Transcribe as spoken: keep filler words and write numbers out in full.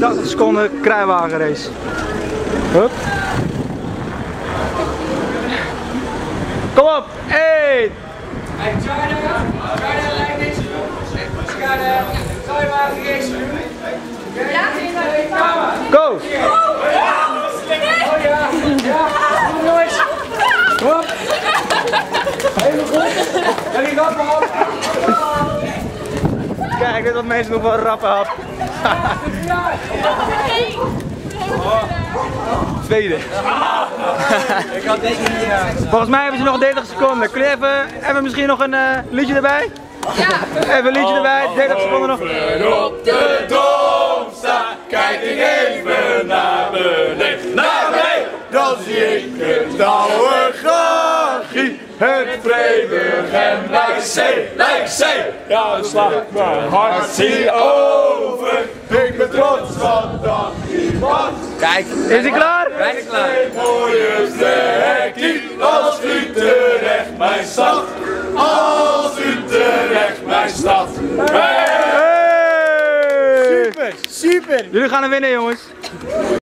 tachtig seconden kruiwagenrace. Hup. Kom op, één. Hey, China, China, lijkt deze doen. We gaan de kruiwagenrace doen. Ja, Go! oh ja, ja, goed jongens. Kom op. Helemaal goed. Jullie rappen op. Kijk, dit wat mensen nog wel rappen had. Tweede. Ik had deze niet. Volgens mij hebben ze nog dertig seconden. Kun je even, even misschien nog een uh, liedje erbij? Ja. Even een liedje erbij, dertig seconden nog. Op de dom sta, kijk ik even naar beneden. Naar beneden, dan zie ik het oude grachtje. Het Vreeburg en Leidse, Leidse. Ja, dan slaat mijn hart zie over. Ik ben trots van dat iemand. Kijk, Is hij klaar? bijna klaar. Het mooiste hekkie als Utrecht mijn stad. Als Utrecht mijn stad. Hey! Hey! Super, super. Jullie gaan er winnen, jongens.